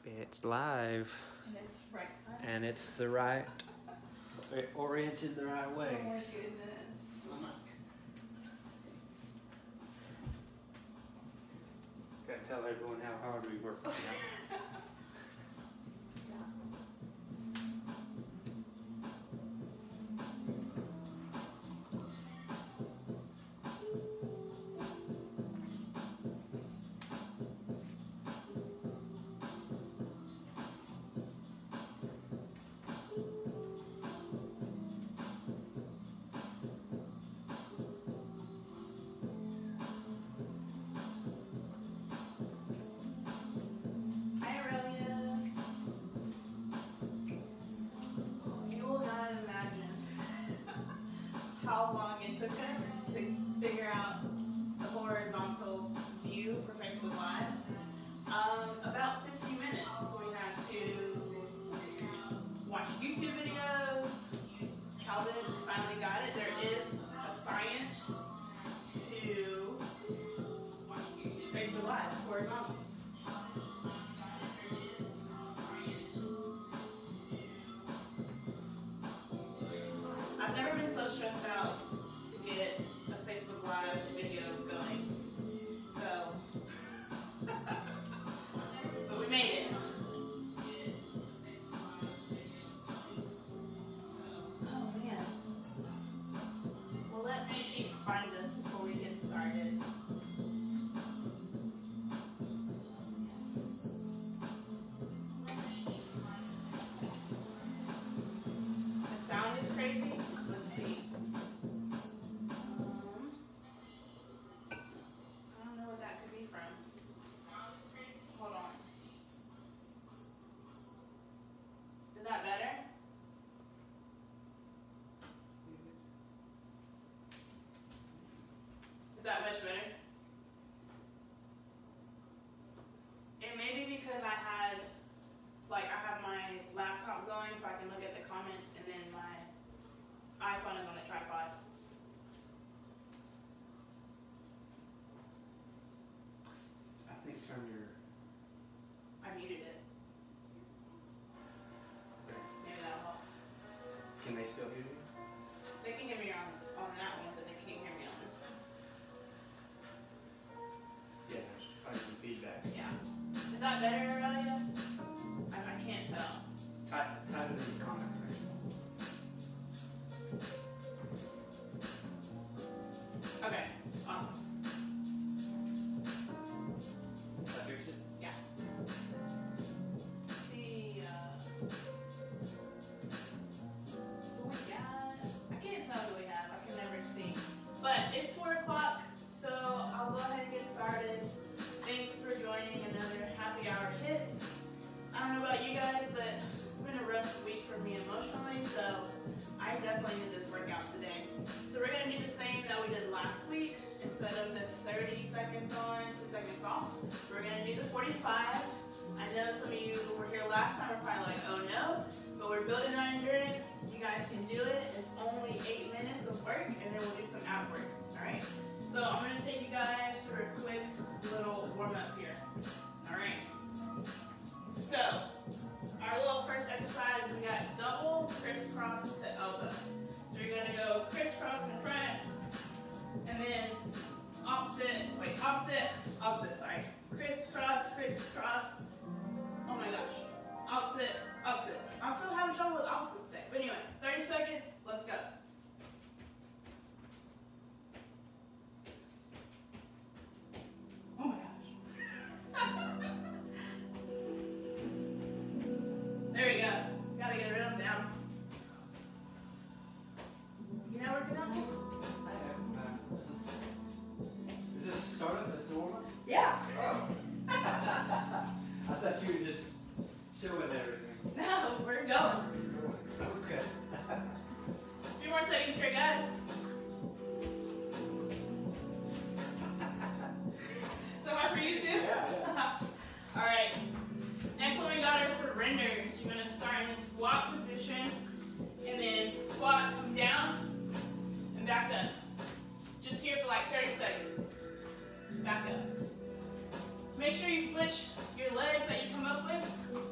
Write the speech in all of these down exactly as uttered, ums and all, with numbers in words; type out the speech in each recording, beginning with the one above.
It's live. And it's right side. And it's the right, oriented the right way. Oh my goodness. Gotta tell everyone how hard we work. How long it took us to figure out the horizontal view for Facebook Live. Um, about fifty minutes. We had to watch YouTube videos. Calvin finally got it. There is a science to Facebook Live horizontal. I've never been so stressed out to get a Facebook Live video going. So, but we made it. Oh man. Well, let's keep find this before we get started. The sound is crazy. Is that better? Is that much better? It may be because I had, like, I have my laptop going so I can look at the comments, and then my iPhone is on the tripod. I think turn your... I muted it. Maybe that'll help. Can they still hear you? They can hear me on, on that one, but they can't hear me on this one. Yeah, there's probably some feedback. Yeah. Is that better, Aurelia? I, I can't tell. Type, type it in the comments section. Okay, awesome. Did I fix it? Yeah. Let's see, uh, who we got? I can't tell who we have. I can never see. But it's four o'clock, so I'll go ahead and get started. Thanks for joining another happy hour hit. I don't know about you guys, but it's been a rough week for me emotionally, so I definitely need this workout today. So we're going to do the same that we did last week. Instead of the thirty seconds on, ten seconds off, we're going to do the forty-five. I know some of you who were here last time are probably like, oh no, but we're building on endurance. You guys can do it. It's only eight minutes of work, and then we'll do some ab work, all right? So I'm going to take you guys through a quick little warm-up here, all right? So, our little first exercise, we got double crisscross to elbow. So you're going to go crisscross in front, and then opposite, wait, opposite, opposite, sorry. Crisscross, crisscross, oh my gosh. Opposite, opposite. I'm still having trouble with opposites today. But anyway, thirty seconds, let's go. Oh my gosh. There we go. Gotta get a rhythm down. You know working out? Is this the start of this normal? Yeah. Oh. I thought you were just showing everything. No, we're going. Okay. A few more seconds here, guys. So am I for you too? Yeah, yeah. All right. Next one we got are surrenders. You're gonna start in a squat position, and then squat, come down, and back up. Just here for like thirty seconds. Back up. Make sure you switch your legs that you come up with.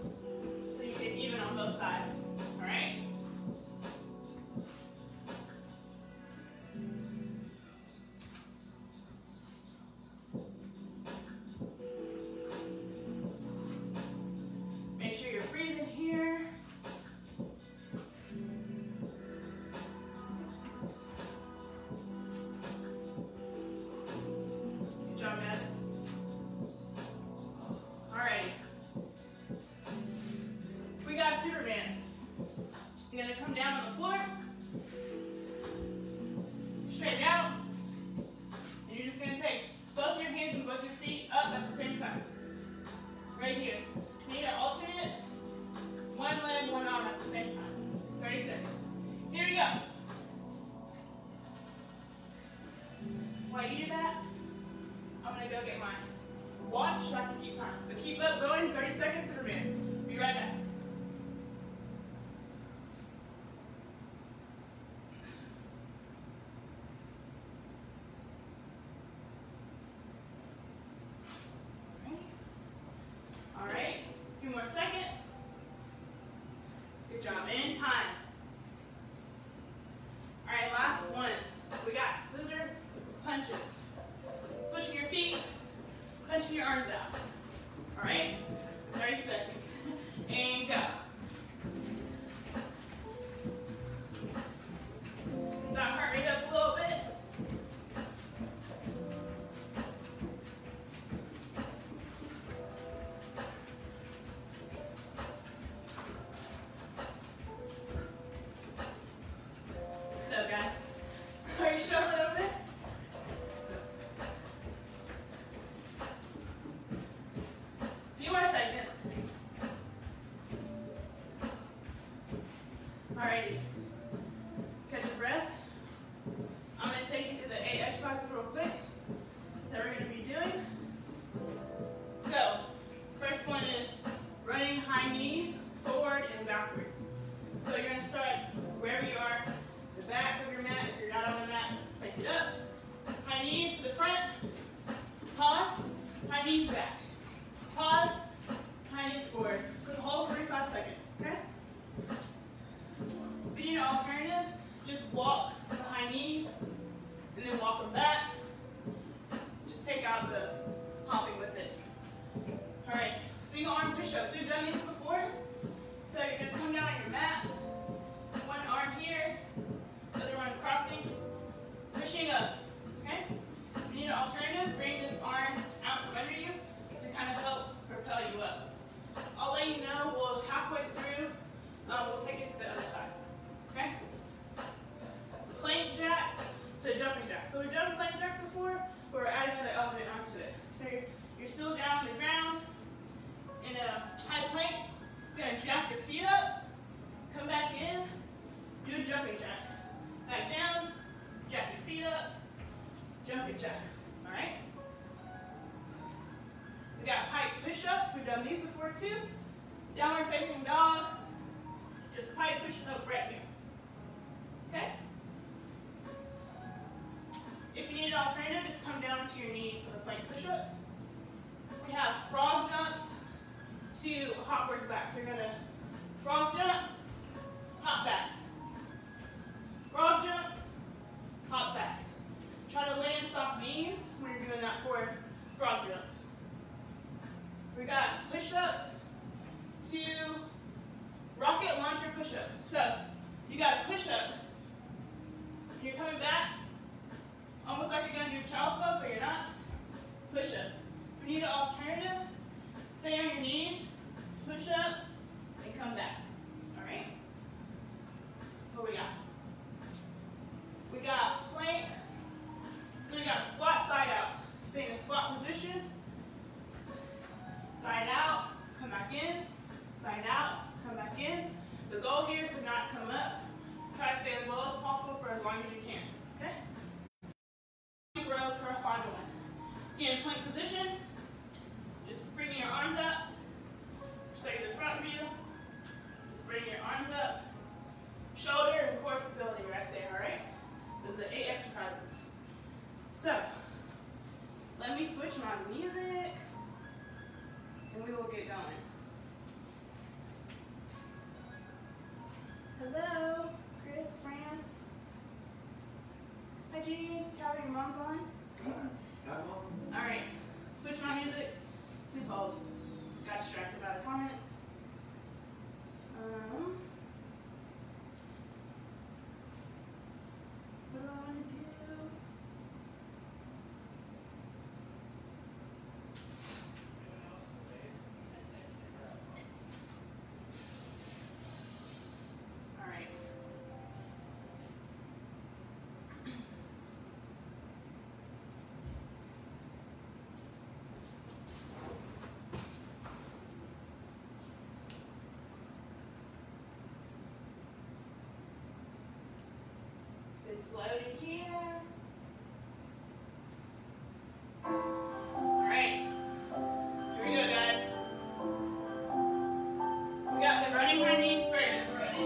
you go. While you do that, I'm gonna go get my watch so I can keep time. But keep up going, thirty seconds in advance. Be right back. All right, a few more seconds. Good job, in time. All right, last one. We got scissor punches. Switching your feet, punching your arms out. All right, thirty seconds, and go. That heart rate up a little bit. So guys, are you struggling over there? Few more seconds. Alrighty. Catch your breath. I'm going to take you through the eight exercises real quick that we're going to be doing. So, first one is running high knees forward and backwards. So you're going to start wherever you are, the back of your mat. If you're not on the mat, pick it up. High knees to the front. Pause. High knees back. Pause. High knees forward. For the whole forty-five seconds. Okay? If you need an alternative, just walk the high knees and then walk them back. Just take out the hopping with it. All right. Single arm push-ups. We've done these before. So you're going to come down on your mat. One arm here, other one crossing, pushing up, okay? If you need an alternative, bring this arm out from under you to kind of help propel you up. I'll let you know, we'll halfway through, um, we'll take it to the other side, okay? Plank jacks to jumping jacks. So we've done plank jacks before, but we're adding another element onto it. So you're, you're still down on the ground in a high plank. You're gonna jack your feet up, come back in, do a jumping jack. Back down, jack your feet up, jumping jack. All right? We got pike push-ups. We've done these before too. Downward facing dog. Just pike pushing up right here. Okay? If you need an alternative, just come down to your knees for the plank push-ups. We have frog jumps to hopwards back. So you're gonna frog jump, hop back. Frog jump, hop back. Try to land soft knees when you're doing that for frog jump. We got push up to rocket launcher push-ups. So you got a push up, and you're coming back, almost like you're gonna do child's pose, but you're not. Push up. If you need an alternative, stay on your knees, push up, and come back. All right? What we got? We got plank. So we got squat side out. Stay in a squat position. Side out, come back in. Side out, come back in. The goal here is to not come up. Try to stay as low as possible for as long as you can. Okay? Rows for our final one. In plank position, just bring your arms up. Stay to the front view. Just bring your arms up. Shoulder and core stability right there, all right? Those are the eight exercises. So, let me switch my music, and we will get going. Hello, Chris, Fran. Hi, Jean. Calvin, your mom's on? All right, switch my music. Please hold. Got distracted by the comments. Um, what do I want to do? All right. It's loading here. Alright. Here we go, guys. We got the running high knees first. Ready?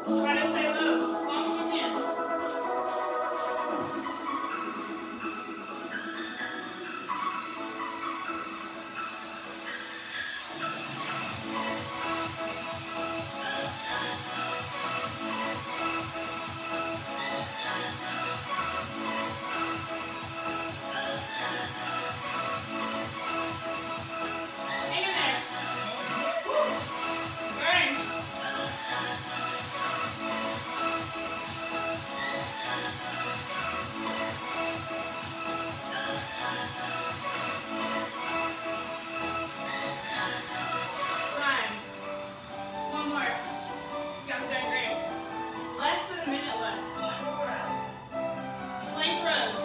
Try to stay low as long as you can. Hang in there. Burn. Time. One more. You guys are doing great. Less than a minute left. Plank rows.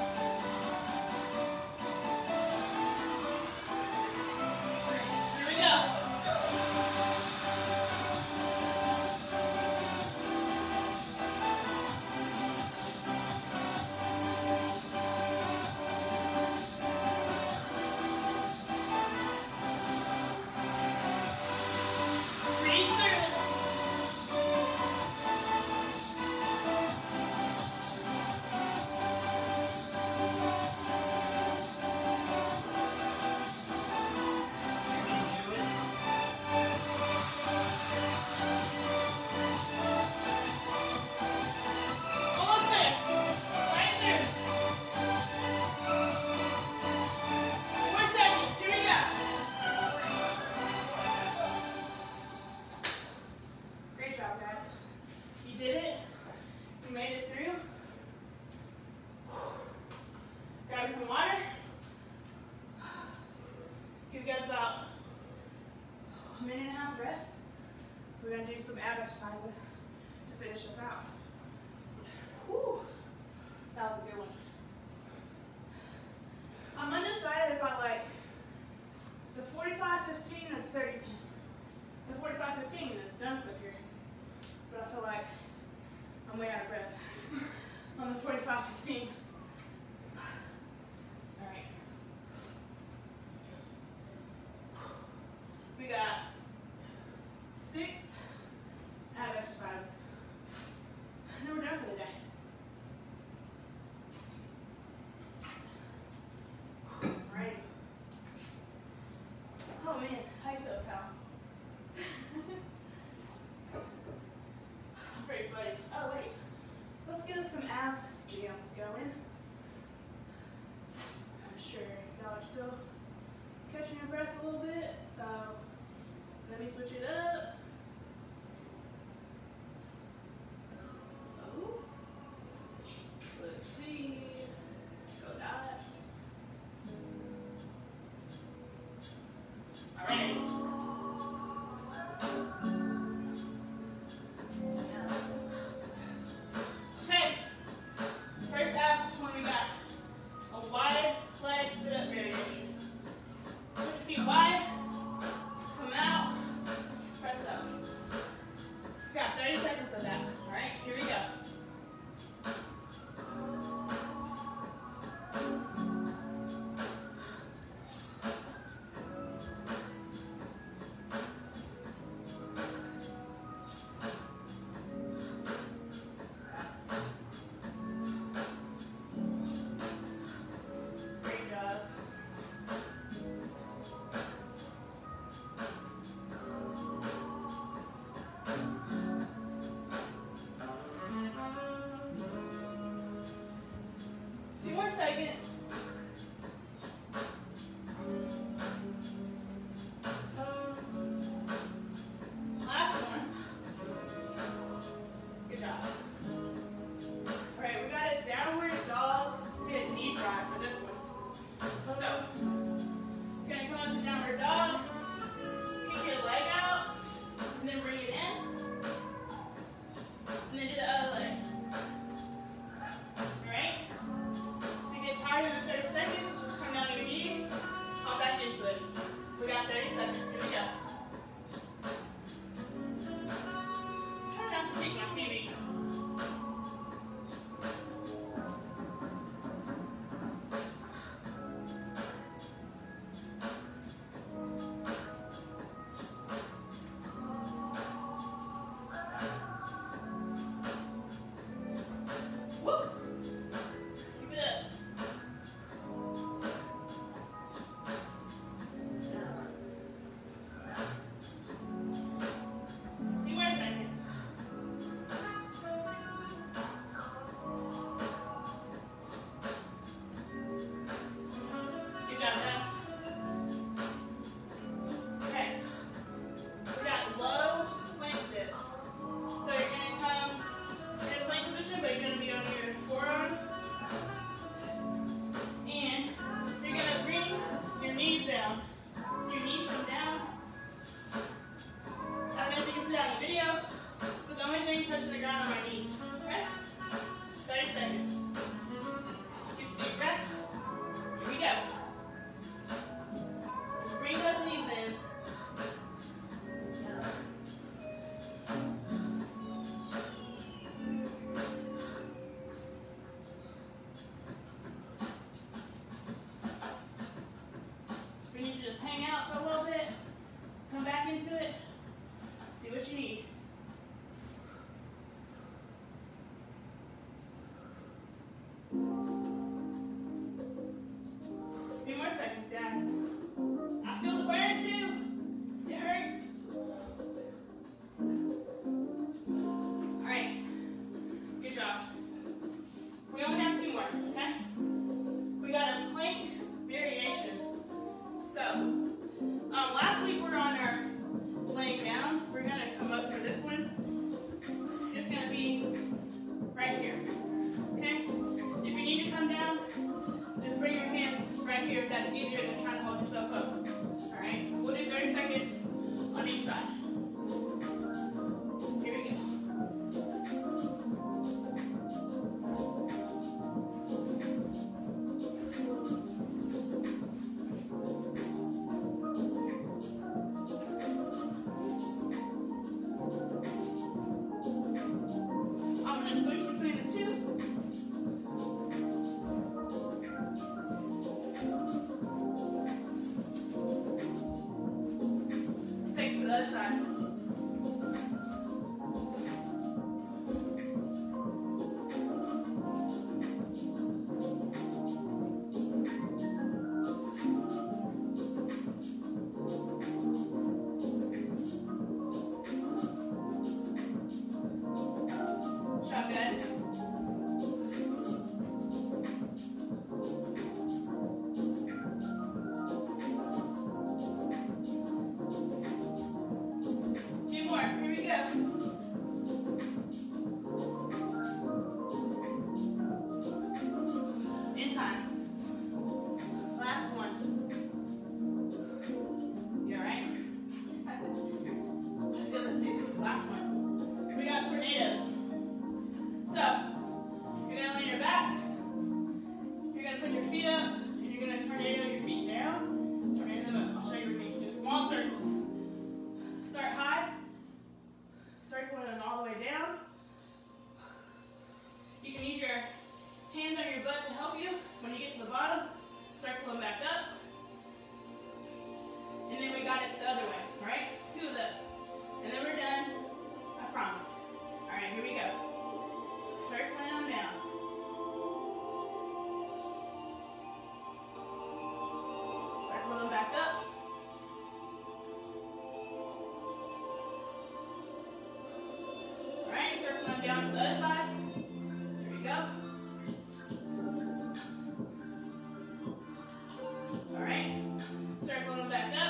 Here we go. Breathe through it. Almost there. Right there. Four seconds. Here we go. Great job, guys. You did it. You made it through. Grab some water. Give you guys about a minute and a half rest. We're going to do some ab exercises to finish us out. Whew. That was a good one. I'm undecided if I like the forty-five fifteen or the thirty ten. The forty-five fifteen is done quicker, but I feel like I'm way out of breath on the forty-five fifteen. All right. We got six ab exercises. And then we're done for the day. All right. Oh man, how you feel, Cal? I'm pretty sweaty. Oh wait, let's get us some ab jams going. I'm sure y'all are still catching your breath a little bit, so let me switch it up. Oh, let's see. Go dot. All right. Okay, first ab one we got a wide leg sit-up variation. Put your feet wide, come out, press up. We got thirty seconds of that. All right, here we go. Great job. Few more seconds. Last one. Good job. All right, we got a downward dog to a knee drive for this one. Let's go. You're gonna come up to downward dog, kick your leg out, and then bring it in, and then do the other leg. All right? If you get tired in the thirty seconds, just come down to your knees, hop back into it. We got thirty seconds. Here we go. Try not to kick my T V. In time. Last one. You alright? I feel this too. Last one. We got tornadoes. So, you're gonna lay your back. You're gonna put your feet up, and you're gonna tornado your feet down. Tornado them up. I'll show you what I mean. Just small circles. Start high. Circling them all the way down. You can use your hands on your butt to help you. When you get to the bottom, circle them back up. And then we got it the other way, all right? Two of those. And then we're done, I promise. All right, here we go. Circling them down. Circle them back up. All right, circle them down to the other side. There we go. All right, circle them back up.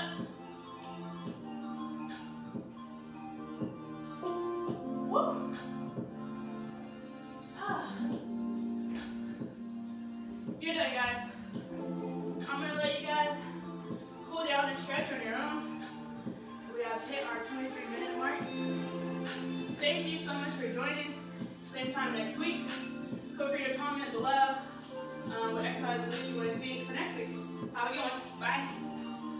Woo. Ah. You're done, guys. I'm gonna let you guys cool down and stretch on your own. We have hit our twenty-three minute mark. Thank you so much for joining. Same time next week. Feel free to comment below um, what exercises you want to see for next week. Have a good one. Bye.